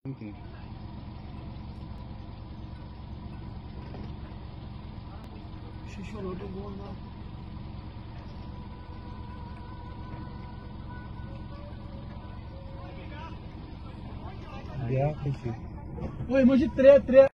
Okay. Yeah, thank you. Oi, mas de três.